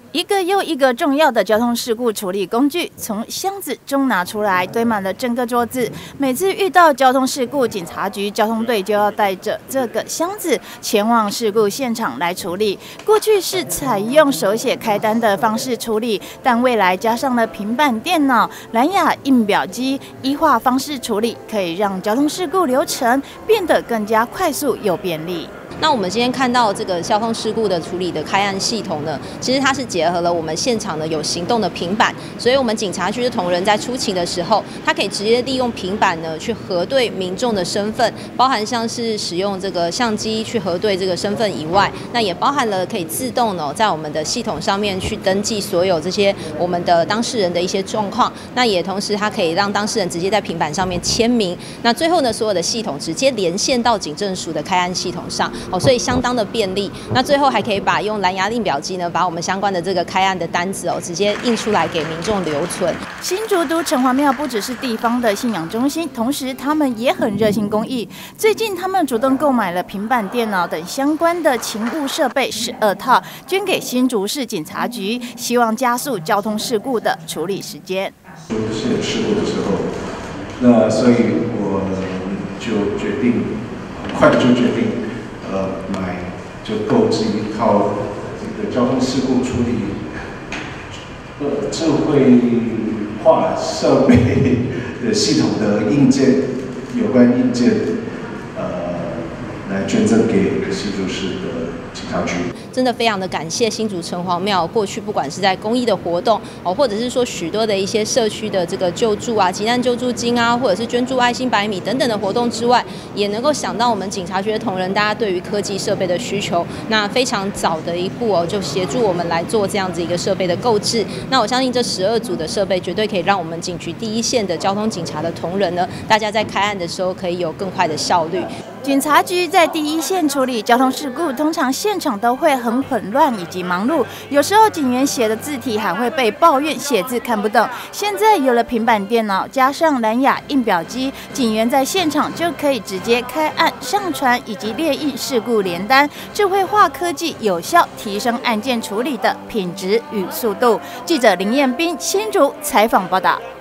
一个又一个重要的交通事故处理工具从箱子中拿出来，堆满了整个桌子。每次遇到交通事故，警察局交通队就要带着这个箱子前往事故现场来处理。过去是采用手写开单的方式处理，但未来加上了平板电脑、蓝牙印表机，依化方式处理，可以让交通事故流程变得更加快速又便利。 那我们今天看到这个交通事故的处理的开案系统呢，其实它是结合了我们现场呢有行动的平板，所以我们警察局的同仁在出勤的时候，他可以直接利用平板呢去核对民众的身份，包含像是使用这个相机去核对这个身份以外，那也包含了可以自动呢在我们的系统上面去登记所有这些我们的当事人的一些状况，那也同时它可以让当事人直接在平板上面签名，那最后呢所有的系统直接连线到警政署的开案系统上。所以相当的便利。那最后还可以用蓝牙印表机呢，把我们相关的这个开案的单子直接印出来给民众留存。 新竹都城隍庙不只是地方的信仰中心，同时他们也很热心公益。最近他们主动购买了平板电脑等相关的勤务设备12套，捐给新竹市警察局，希望加速交通事故的处理时间。 出现事故的时候，那所以我就决定，很快的就决定。购置一套这个交通事故处理智慧化设备的系统的硬件，有关硬件，来捐赠给新竹市的警察局。 真的非常的感谢新竹城隍庙过去不管是在公益的活动或者是说许多的一些社区的这个救助啊、急难救助金啊，或者是捐助爱心100米等等的活动之外，也能够想到我们警察局的同仁，大家对于科技设备的需求，那非常早的一步就协助我们来做这样子一个设备的购置。那我相信这12组的设备绝对可以让我们警局第一线的交通警察的同仁呢，大家在开案的时候可以有更快的效率。 警察局在第一线处理交通事故，通常现场都会很混乱以及忙碌，有时候警员写的字体还会被抱怨写字看不懂。现在有了平板电脑，加上蓝牙印表机，警员在现场就可以直接开案、上传以及列印事故联单。智慧化科技有效提升案件处理的品质与速度。记者林彦斌新竹采访报道。